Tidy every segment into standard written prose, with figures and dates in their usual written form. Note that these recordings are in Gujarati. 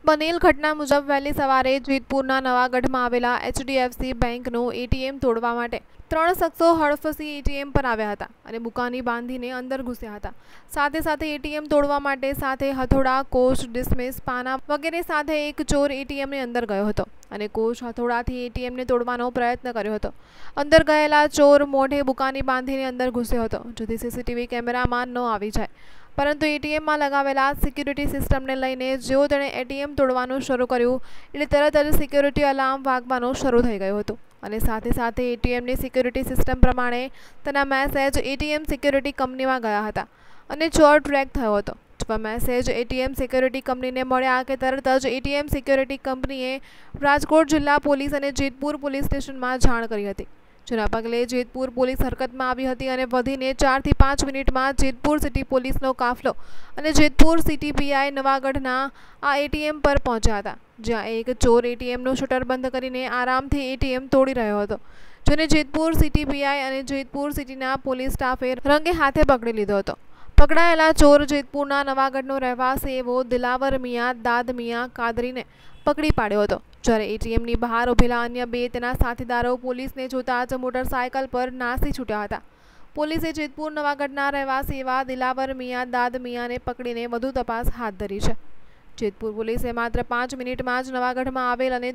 બનેલ ઘટના મુજબ વહેલી સવારે જેતપુરના નવાગઢમાં આવેલા એચડીએફસી બેંકનું એટીએમ તોડવા માટે 3 શખ્સો હડફસી એટીએમ પર આવ્યા હતા અને બુકાની બાંધીને અંદર ઘૂસ્યા હતા. સાથે સાથે એટીએમ તોડવા માટે સાથે હથોડા, કોષ, ડિસમિસ, પાના વગેરે સાથે એક ચોર એટીએમની અંદર ગયો હતો અને કોષ હથોડાથી એટીએમને તોડવાનો પ્રયત્ન કર્યો હતો. અંદર ગયેલા ચોર મોઢે બુકાની બાંધીને અંદર ઘૂસ્યો હતો, જેથી સીસીટીવી કેમેરામાં ન આવી જાય. પરંતુ એટીએમમાં લગાવેલા સિક્યુરિટી સિસ્ટમને લઈને જેવો તેણે એટીએમ તોડવાનું શરૂ કર્યું એટલે તરત જ સિક્યુરિટી અલાર્મ વાગવાનું શરૂ થઈ ગયું હતું અને સાથે સાથે એટીએમની સિક્યુરિટી સિસ્ટમ પ્રમાણે તેના મેસેજ એટીએમ સિક્યુરિટી કંપનીમાં ગયા હતા અને ચોર ટ્રેક થયો હતો. મેસેજ એટીએમ સિક્યુરિટી કંપનીને મળ્યા કે તરત જ એટીએમ સિક્યુરિટી કંપનીએ રાજકોટ જિલ્લા પોલીસ અને જેતપુર પોલીસ સ્ટેશનમાં જાણ કરી હતી. જેના પગલે જેતપુર પોલીસ હરકતમાં આવી હતી અને વધીને 4 થી 5 મિનિટમાં જેતપુર સિટી પોલીસનો કાફલો અને જેતપુર સિટી પીઆઈ નવાગઢના આ એટીએમ પર પહોંચ્યા હતા, જ્યાં એક ચોર એટીએમનું શટર બંધ કરીને આરામથી એટીએમ તોડી રહ્યો હતો, જેને જેતપુર સિટી પીઆઈ અને જેતપુર સિટીના પોલીસ સ્ટાફે રંગે હાથે પકડી લીધો હતો. પકડાયેલા ચોર જેતપુરના નવાગઢનો રહેવાસી એવો દિલાવર મિયાં દાદ મિયાં કાદરીને પકડી પાડ્યો હતો. જ્યારે એટીએમની બહાર ઉભેલા અન્ય 2 તેના સાથીદારો પોલીસને જોતા જ મોટરસાયકલ પર નાસી છૂટ્યા હતા. પોલીસે જેતપુર નવાગઢના રહેવાસી એવા દિલાવર મિયાં દાદ મિયાંને પકડીને વધુ તપાસ હાથ ધરી છે. જેતપુર પોલીસે માત્ર 5 મિનિટમાં જ નવાગઢમાં આવેલ અને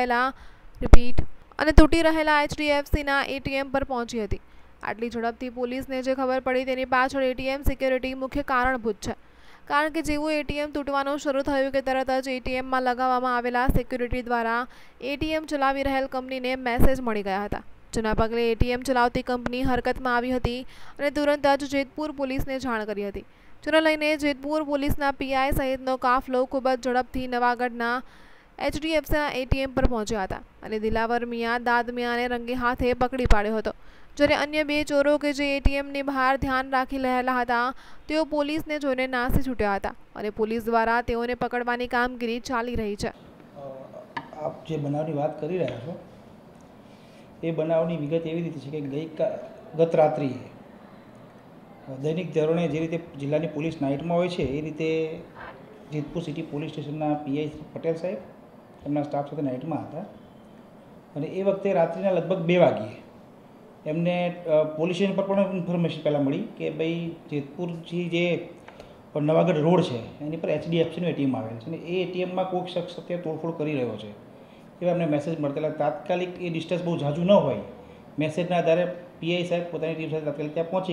તૂટી રહેલા એચડીએફસીના એટીએમ પર પહોંચી હતી. આટલી ઝડપથી પોલીસને જે ખબર પડી તેની પાછળ એટીએમ સિક્યુરિટી મુખ્ય કારણભૂત છે. કારણ કે જેવું એટીએમ તૂટવાનું શરૂ થયું કે તરત જ એટીએમમાં લગાવવામાં આવેલા સિક્યુરિટી દ્વારા એટીએમ ચલાવી રહેલ કંપનીને મેસેજ મળી ગયા હતા, જેના પગલે એટીએમ ચલાવતી કંપની હરકતમાં આવી હતી અને તુરંત જ જેતપુર પોલીસને જાણ કરી હતી. જેને લઈને જેતપુર પોલીસના પીઆઈ સહિતનો કાફલો ખૂબ જ ઝડપથી નવાગઢના એચડીએફસીના એટીએમ પર પહોંચ્યા હતા અને દિલાવર મિયાં દાદ મિયાંને રંગે હાથે પકડી પાડ્યો હતો. જ્યારે અન્ય 2 ચોરો કે જે એટીએમની બહાર ધ્યાન રાખી રહેલા હતા તેઓ પોલીસને જોઈને નાસી છૂટ્યા હતા અને પોલીસ દ્વારા તેઓને પકડવાની કામગીરી ચાલી રહી છે. આપ જે બનાવની વાત કરી રહ્યા છો એ બનાવની વિગત એવી રીતે છે કે ગત રાત્રિએ દૈનિક ધોરણે જે રીતે જિલ્લાની પોલીસ નાઇટમાં હોય છે એ રીતે જેતપુર સિટી પોલીસ સ્ટેશનના પીઆઈ પટેલ સાહેબ એમના સ્ટાફ સાથે નાઇટમાં હતા અને એ વખતે રાત્રિના લગભગ 2 વાગ્યે એમને પોલીસ સ્ટેશન પર પણ ઇન્ફોર્મેશન પહેલાં મળી કે ભાઈ જેતપુરથી જે નવાગઢ રોડ છે એની પર એચડીએફસીનું એટીએમ આવેલ છે અને એ એટીએમમાં કોઈક શખ્સ અત્યારે તોડફોડ કરી રહ્યો છે એવા અમને મેસેજ મળતા. તાત્કાલિક એ ડિસ્ટન્સ બહુ ઝાઝું ન હોય મેસેજના આધારે પીઆઈ સાહેબ પોતાની ટીમ સાથે તાત્કાલિક ત્યાં પહોંચી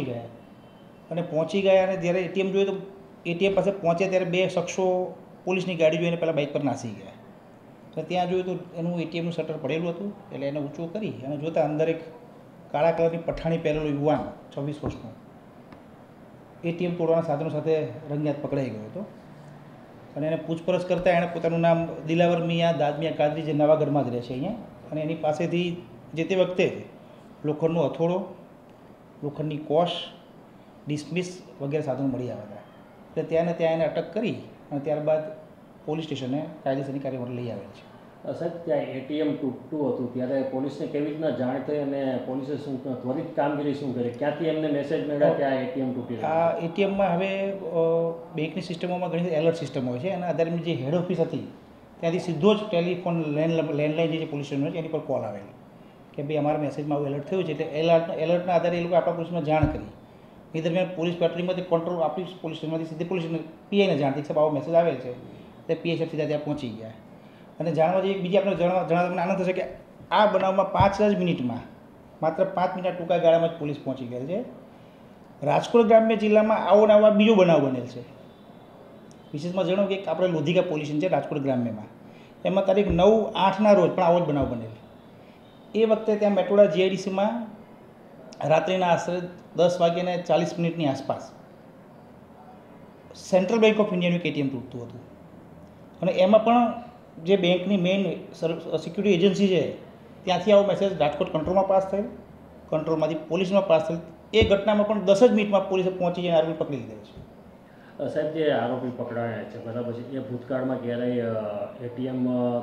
ગયા અને જ્યારે એટીએમ જોયું તો એટીએમ પાસે પહોંચ્યા ત્યારે 2 શખ્સો પોલીસની ગાડી જોઈને પહેલાં બાઇક પર નાસી ગયા. તો ત્યાં જોયું તો એનું એટીએમનું શટર પડેલું હતું એટલે એને ઊંચું કરી અને જોતાં અંદર એક કાળા કલરની પઠાણી પહેરેલો યુવાન 26 વર્ષનો એટીએમ તોડવાના સાધનો સાથે રંગિયાત પકડાઈ ગયો હતો અને એને પૂછપરછ કરતાં એણે પોતાનું નામ દિલાવર મિયાં દાદ મિયાં કાદરી જે નવાગઢમાં જ રહે છે અહીંયા અને એની પાસેથી જે તે વખતે લોખંડનો હથોડો, લોખંડની કોશ, ડિસમિસ વગેરે સાધનો મળી આવ્યા હતા. એટલે ત્યાં એને અટક કરી અને ત્યારબાદ પોલીસ સ્ટેશને કાયદેસરની કાર્યવાહી લઈ આવેલ છે. સાહેબ, ત્યાં એટીએમ તૂટતું હતું ત્યારે પોલીસને કેવી રીતના જાણ થઈ અને પોલીસે શું ત્વરિત કામગીરી શું કરી? ક્યાંથી એમને મેસેજ મળ્યા કે આ એટીએમ તૂટી રહ્યું? આ એટીએમમાં હવે બેંકની સિસ્ટમોમાં ઘણી એલર્ટ સિસ્ટમ હોય છે એના આધારે જે હેડ ઓફિસ હતી ત્યાંથી સીધો જ ટેલિફોન લેન્ડલાઇન જે પોલીસ સ્ટેશન હોય છે એની પર કોલ આવેલો કે ભાઈ અમારા મેસેજમાં આવું એલર્ટ થયું છે. એટલે એલર્ટના આધારે એ લોકો આપણા પોલીસમાં જાણ કરી. એ દરમિયાન પોલીસ પેટ્રોલિંગમાંથી કંટ્રોલ આપણી પોલીસ સ્ટેશનમાંથી સીધી પોલીસ પીઆઈને જાણ થઈ કે સાહેબ આવો મેસેજ આવેલ છે. એટલે પીઆઈ સાહેબ સીધા ત્યાં પહોંચી ગયા. અને જાણવા જેવી બીજી આપણે જણાવવા આનંદ થશે કે આ બનાવમાં 5 જ મિનિટમાં માત્ર 5 મિનિટના ટૂંકા ગાળામાં જ પોલીસ પહોંચી ગયેલ છે. રાજકોટ ગ્રામ્ય જિલ્લામાં આવો બીજો બનાવ બનેલ છે. વિશેષમાં જણાવું કે આપણે લોધિકા પોલીસ સ્ટેશન છે રાજકોટ ગ્રામ્યમાં, એમાં તારીખ 9/8ના રોજ પણ આવો જ બનાવ બનેલ. એ વખતે ત્યાં મેટોડા જીઆઈડીસીમાં રાત્રિના આશરે 10:40 આસપાસ સેન્ટ્રલ બેંક ઓફ ઇન્ડિયાનું એટીએમ તૂટતું હતું અને એમાં પણ જે બેંકની મેઇન સિક્યુરિટી એજન્સી છે ત્યાંથી આવો મેસેજ રાજકોટ કંટ્રોલમાં પાસ થયેલ, કંટ્રોલમાંથી પોલીસમાં પાસ થયેલ. એ ઘટનામાં પણ 10 જ મિનિટમાં પોલીસે પહોંચી જઈને આરોપી પકડી લીધેલ છે. સાહેબ, જે આરોપી પકડાયા છે બરાબર છે, એ ભૂતકાળમાં ક્યારેય એટીએમ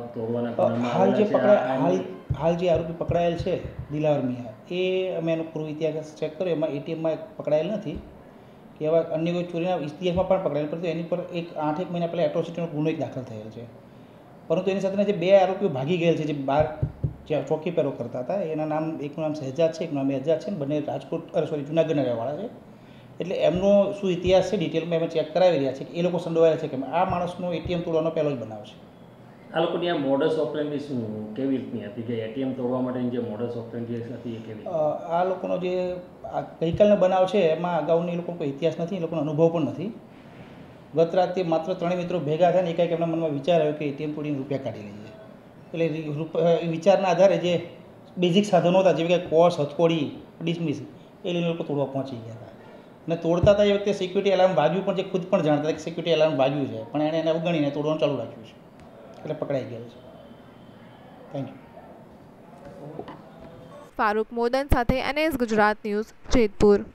તોડવાના હાલ જે આરોપી પકડાયેલ છે દિલાવર મિયાં, એ અમે એનો પૂર્વ ઇતિહાસ ચેક કર્યો, એમાં એટીએમમાં પકડાયેલ નથી કે એવા અન્ય કોઈ ચોરીના ઇતિહાસમાં પણ પકડાયેલ, પરંતુ એની પર 8-1 મહિના પહેલાં એટ્રોસિટીનો ગુનો દાખલ થયેલ છે. પરંતુ એની સાથે જે બે આરોપીઓ ભાગી ગયેલ છે, જે બહાર જ્યાં ચોકી પેરો કરતા હતા, એના નામ, એકનું નામ શહેજાદ છે, એકનું નામ એજાદ છે, બંને રાજકોટ જુનાગઢના રહેવાળા છે. એટલે એમનો શું ઇતિહાસ છે ડિટેલમાં અમે ચેક કરાવી રહ્યા છે કે એ લોકો સંડોવાયેલા છે કે આ માણસનો એટીએમ તોડવાનો પહેલો જ બનાવ છે. આ લોકોની આ મોડસ ઓપરેન્ડી શું કેવી રીતની હતી કે એટીએમ તોડવા માટેની જે મોડસ ઓપરેન્ડી હતી એ કેવી? આ લોકોનો જે આ ગઈકાલનો બનાવ છે એમાં અગાઉની એ લોકોનો કોઈ ઇતિહાસ નથી, એ લોકોનો અનુભવ પણ નથી. ગત રાતે માત્ર 3 મિત્રો ભેગા થયા ને એકાએક એમના મનમાં વિચાર આવ્યો કે એટીએમ તોડીને રૂપિયા કાઢી લઈએ. એટલે એ વિચારના આધારે જે બેઝિક સાધનો હતા, જેવી કે કોસ, હથકોડી, ડિસમિસ, એ લઈને લોકો તોડવા પહોંચી ગયા હતા. અને તોડતા હતા એ વખતે સિક્યુરિટી એલાર્મ વાગ્યું પણ, જે ખુદ પણ જાણતા હતા કે સિક્યુરિટી એલાર્મ વાગ્યું છે, પણ એણે એને અવગણીને તોડવાનું ચાલુ રાખ્યું છે. એટલે પકડાઈ ગયેલો છે. Thank you. ફારૂક મોદન સાથે NS ગુજરાત ન્યૂઝ, જેતપુર.